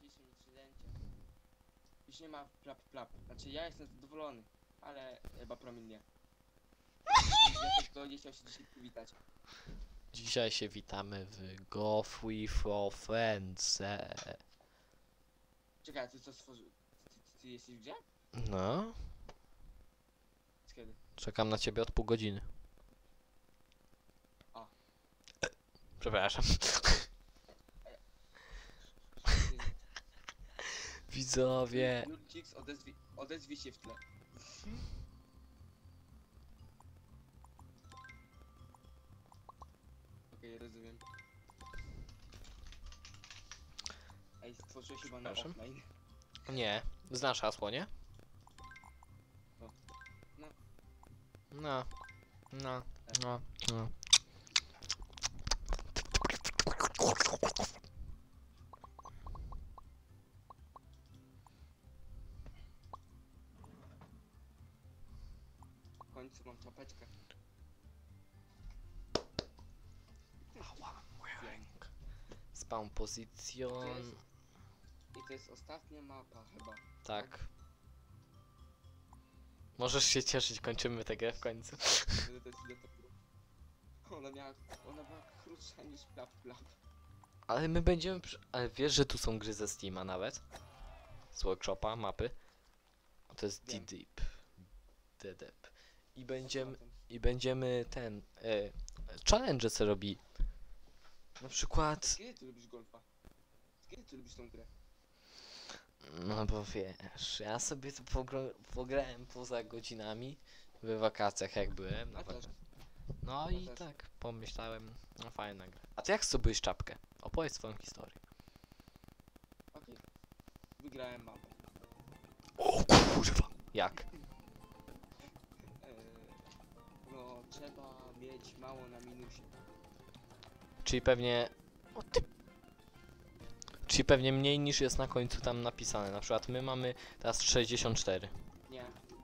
dzisiejszym incydencie. Już nie ma plap. Znaczy ja jestem zadowolony, ale chyba Promil nie. Dlatego nie chciał się dzisiaj przywitać. Dzisiaj się witamy w Go Free for Friends. Czekaj, ty co stworzył? Ty jesteś gdzie? No, Z kiedy? czekam na ciebie od pół godziny. O. Przepraszam. Widzowie. Julcix, odezwij się w tle. Okej, rozumiem. Ej, stworzyłeś chyba na Przepraszam? offline. Nie, znasz hasło, nie? No. No. No. No. No. W końcu mam czapeczkę. Ała, moja ręka. Spawn pozycjon. I to jest ostatnia mapa chyba. Tak. Możesz się cieszyć, kończymy tę grę w końcu. Ona była krótsza niż plap. Ale my będziemy. Ale wiesz, że tu są gry ze Steama nawet? Z workshopa, mapy. A to jest Wiem. DDP. I będziemy ten. Challenge se robi. Na przykład. Kiedy ty lubisz golfa? Kiedy ty lubisz tą grę? No bo wiesz, ja sobie tu pograłem poza godzinami. W wakacjach jak byłem. A też. No Ja i też. tak pomyślałem, no fajna gra. A ty jak zdobyłeś czapkę? Opowiedz swoją historię. Okej. Wygrałem mapę. O kurwa! Jak? No, trzeba mieć mało na minusie. Czyli pewnie... O ty... Czyli pewnie mniej niż jest na końcu tam napisane. Na przykład my mamy teraz 64. Nie.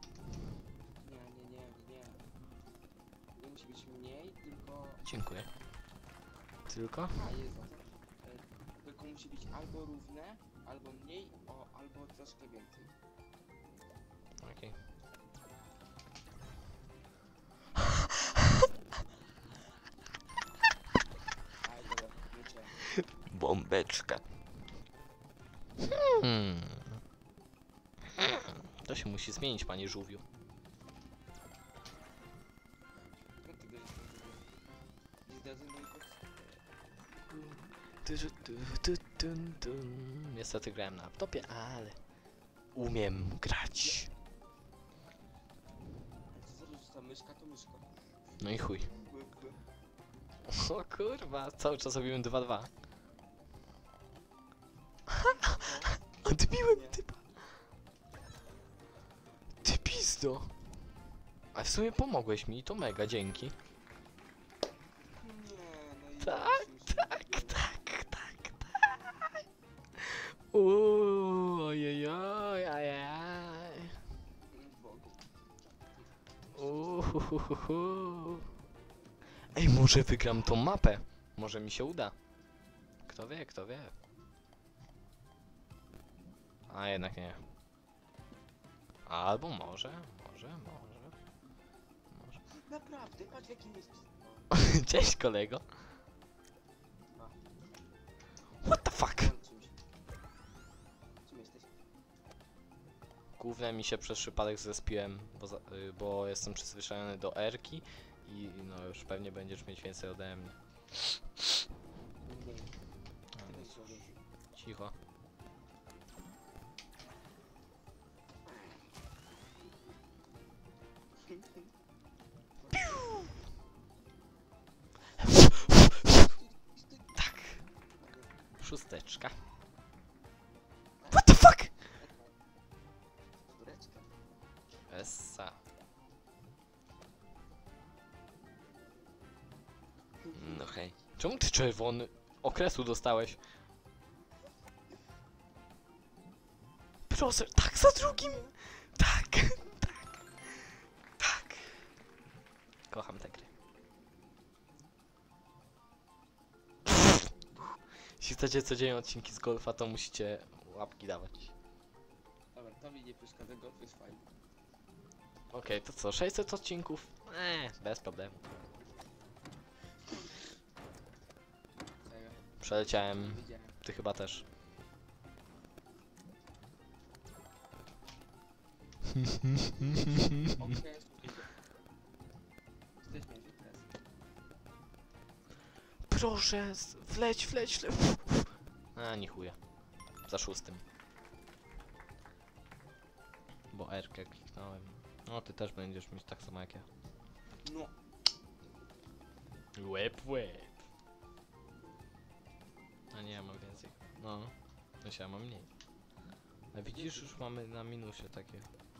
Nie. Nie musi być mniej, tylko... Dziękuję. Tylko? A, jest za to. Tylko musi być albo równe, albo mniej, albo troszkę więcej. Okej. Aj, dobra, wiecie. Bombeczka. To się musi zmienić, panie żółwiu. No ty bierzesz tą grę. Nie zdradzę mojej Niestety grałem na laptopie, ale umiem grać. Co za ta myszka, to myszka. No i chuj. O kurwa, cały czas robimy 2-2. Odbiłem typa. Ty pizdo. A w sumie pomogłeś mi, to mega, dzięki. Nie, no i... Tak. Ojejoj, ajaj. Ej, może wygram tą mapę. Może mi się uda. Kto wie, kto wie. A jednak nie. Albo może. Naprawdę, patrz w jakim jest... Cześć kolego. What the fuck? Czym jesteś? Głównie mi się przez przypadek zespiłem, bo jestem przyzwyczajony do R-ki i no już pewnie będziesz mieć więcej ode mnie. Nie. Cicho. Tak. Szósteczka. What the fuck? Essa. No hej. Czemu ty czerwony okresu dostałeś? Proszę, tak za drugim! Tak! Kocham te gry. Jeśli chcecie codziennie odcinki z golfa, to musicie łapki dawać. Dobra, to mi nie przeszkadza, golf jest fajny. Okej, to co, 600 odcinków? Bez problemu. Serio, Przeleciałem, widziałem. ty chyba też. Okej, jesteśmy już teraz. Proszę, wleć. Nie chuja. Za 6. Bo R-kę kliknąłem. No ty też będziesz mieć tak samo jak ja. No, Łeb. A nie, ja mam więcej. No, ja mam mniej. A widzisz, już mamy na minusie takie.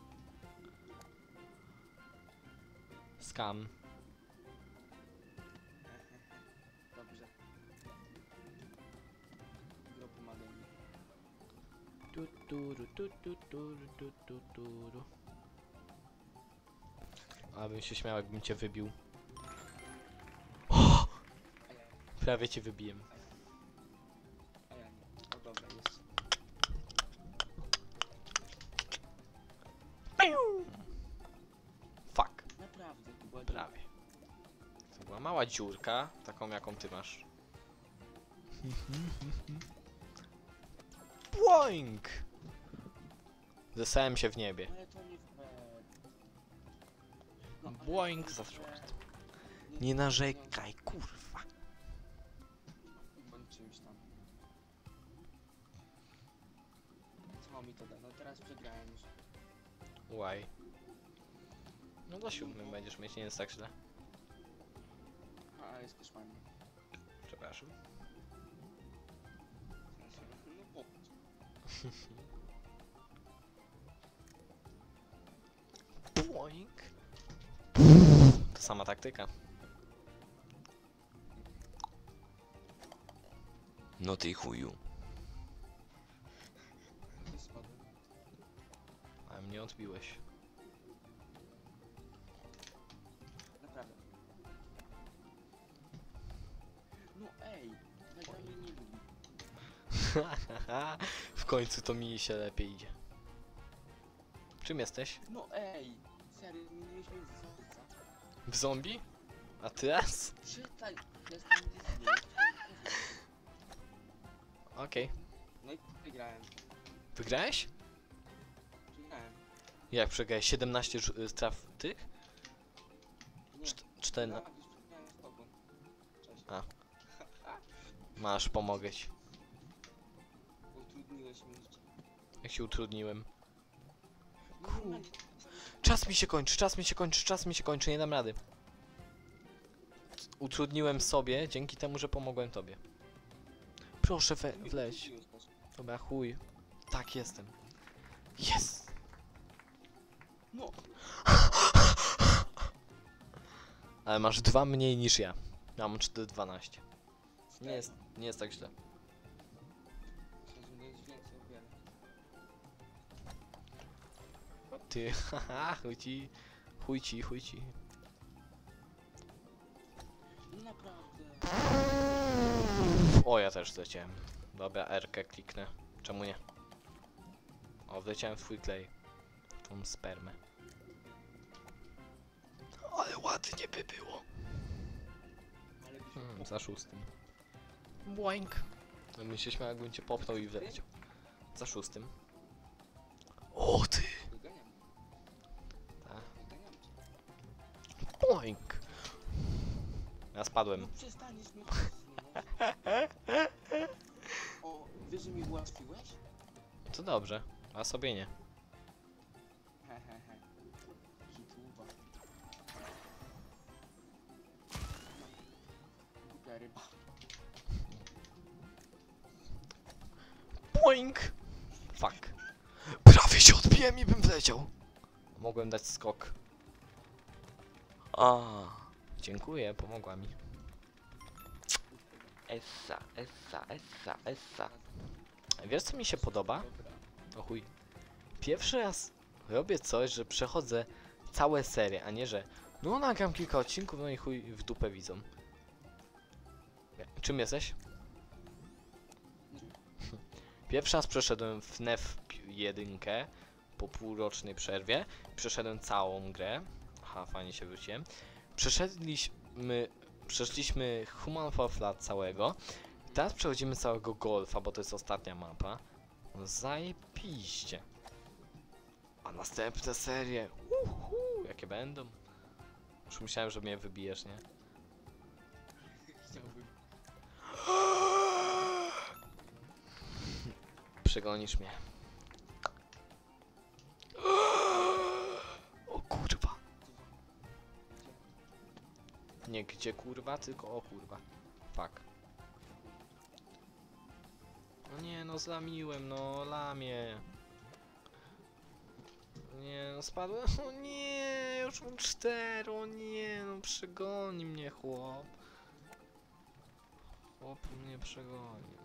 Scam. dobrze. No, pomagaj mi. Abym się śmiał, jakbym cię wybił. A ja, Prawie cię wybiłem. a ja nie. No dobra, jest. Fuck. Naprawdę, to była Prawie. To była mała dziurka, taką jaką ty masz. Boing! Zesałem się w niebie. Ale to nie fair. No, ale Boing to za nie fair. czwart. Nie narzekaj, kurwa. Bądź czymś tam. Co mi to da? No teraz przegrałem już. Why? No do 7 będziesz mieć, nie jest tak źle. A, jest też fajnie. Przepraszam. No popatrz. Boing. To sama taktyka. No ty chuju. Ty spadłem. A mnie odbiłeś. Naprawdę. No ej, Naga mnie nie lubi. W końcu to mi się lepiej idzie. Czym jesteś? No ej, serio, zmieniłeś mnie z zombie. W zombie? A teraz? Czytaj, jestem Disney. Okej. No i wygrałem. Wygrałeś? Wygrałem. Jak przegrałeś? 17 traf tych? Nie, 4. ja już przegrałem z tobą. Cześć. A. Masz, pomogę ci. Utrudniłeś mi życie. Jak się utrudniłem. No, Czas mi się kończy, nie dam rady. Utrudniłem sobie dzięki temu, że pomogłem tobie. Proszę wleć. Dobra, chuj. Tak, jestem. Jest! No, Ale masz 2 mniej niż ja. Ja mam 4,12. Nie jest tak źle. Myślę, że jest więcej o wiele. Ty, haha, chuj ci. Naprawdę. O, ja też zleciałem. Dobra, R-kę kliknę. Czemu nie? O, wleciałem w twój klej. Tą spermę. Ale ładnie by było. Ale byś Za 6. Boing. No bym się śmiał, jakbym cię popnął i wleciał. Za 6. O ty! Wyganiam. Ta. Wyganiam cię. Boing. Ja spadłem. No przestaniesz mnie zmieniać. O, wiesz, że mi ułatwiłeś? To dobrze, a sobie nie. Hehehe. Hitluwa. Głupia ryba. Boing! Fuck. Prawie się odbiłem i bym wleciał. Mogłem dać skok. A, dziękuję, pomogła mi. Essa. Wiesz co mi się podoba? Dobra. O chuj. Pierwszy raz robię coś, że przechodzę całe serie, a nie że no nagram kilka odcinków, no i chuj w dupę widzą. Czym jesteś? Pierwszy raz przeszedłem FNAF 1 po półrocznej przerwie. Przeszedłem całą grę. Aha, fajnie się wróciłem. Przeszliśmy Human Fall Flat całego. Teraz przechodzimy całego Golfa, bo to jest ostatnia mapa. No zajebiście. A następne serie. Jakie będą? Już myślałem, że mnie wybijesz, nie? Chciałbym. Przegonisz mnie. O kurwa. Nie gdzie kurwa, tylko o kurwa. Fuck. No nie, no zlamiłem, no lamie. Nie, no spadłem. O nie, już mam 4, o nie, no przegoni mnie chłop. Chłop mnie przegoni.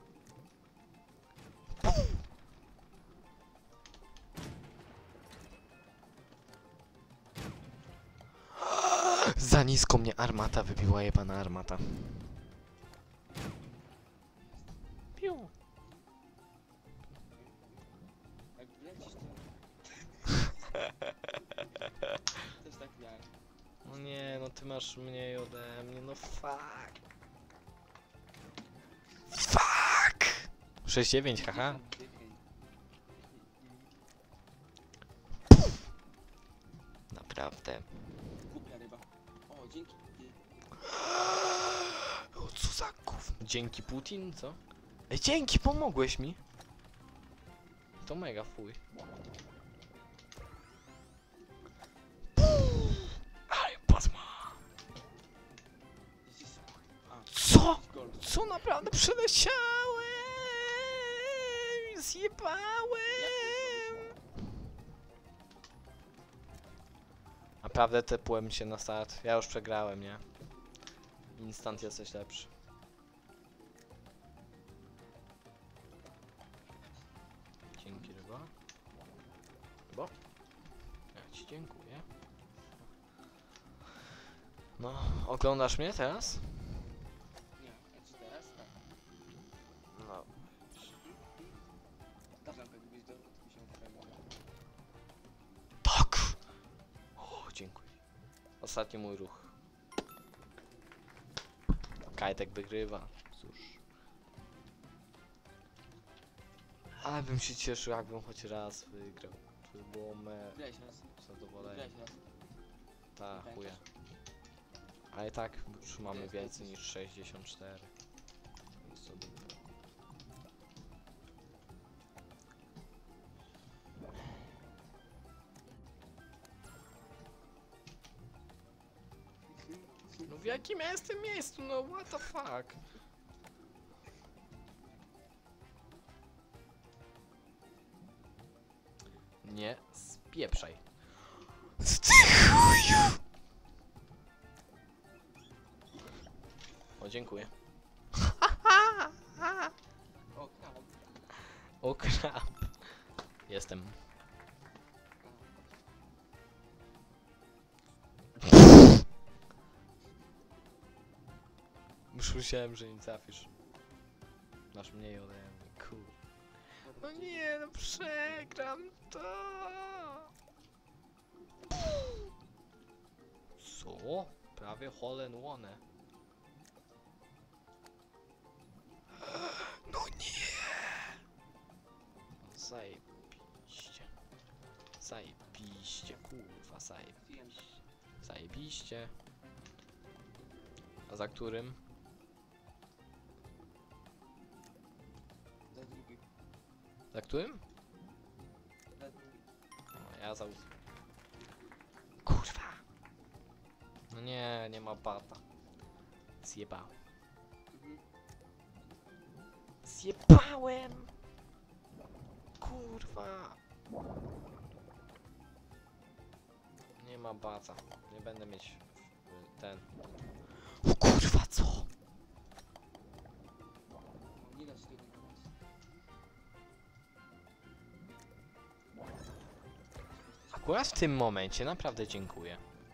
Za nisko mnie armata wybiła, jebana armata. Piu. Jak wlecisz to... Też tak miałem. No nie, no ty masz mniej ode mnie, no fuck. Fuck! 6-9, haha. Naprawdę. Głupia ryba. O, dzięki. O, co za gówno. Dzięki Putin, co? Ej, dzięki, pomogłeś mi. To mega fuj. Ale pasma. Co? Co naprawdę przeleciałem? Zjebałem. Naprawdę tepłem się na start. Ja już przegrałem, nie? Instant jesteś lepszy. Dzięki ryba. Rybo? Ja ci dziękuję. No, oglądasz mnie teraz? Nie, a czy teraz? Tak. No. Dawno jakbyś do 1000. Tak! O, dziękuję. Ostatni mój ruch. Kajtek wygrywa. Cóż. Ale bym się cieszył, jakbym choć raz wygrał. To by było me... Grałeś raz. zadowolenie. Grałeś raz. Ta, chuja. Ale i tak już mamy więcej niż 64. Więc to dupa. No w jakim ja jestem miejscu? No what the fuck? Nie spieprzaj. Ty chuju! O, dziękuję. O, krab. O krab. Jestem. Już myślałem, że nie trafisz. Masz mniej ode mnie, cool. No nie, no przegram to. Co? Prawie hole in one. No nie. Zajebiście. Zajebiście, kurwa, zajebiście. Zajebiście. A za którym? Za drugi. Za którym? Za drugi. O, ja za... Kurwa. No nie, nie ma bata. Zjebałem. Mhm. Zjebałem! Kurwa! Nie ma bata. Nie będę mieć ten... O kurwa, co? No, nie da się tego teraz. Akurat w tym momencie naprawdę dziękuję.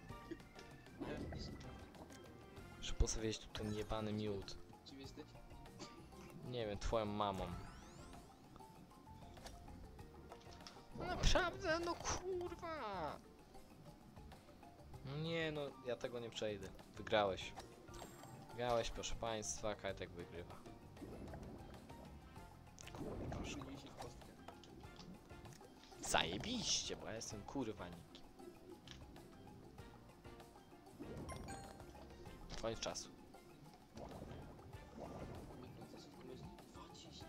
Muszę postawić tu ten jebany miód. Czym jesteś? Nie wiem, twoją mamą. Naprawdę, no kurwa! Nie no, ja tego nie przejdę. Wygrałeś. Wygrałeś, proszę państwa, Kajtek wygrywa. Kurwa, Przyjmij się w kostkę. zajebiście, bo ja jestem kurwa nikim. Koniec czasu. Wykręca się w myśli 20.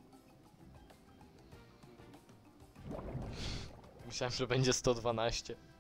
Myślałem, że będzie 112.